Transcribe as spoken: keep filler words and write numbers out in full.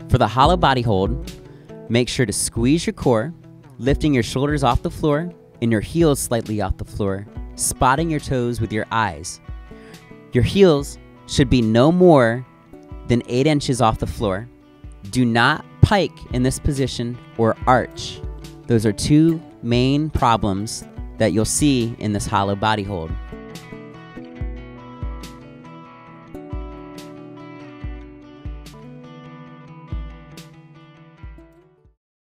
For the hollow body hold, make sure to squeeze your core, lifting your shoulders off the floor and your heels slightly off the floor, spotting your toes with your eyes. Your heels should be no more than eight inches off the floor. Do not pike in this position or arch. Those are two main problems that you'll see in this hollow body hold.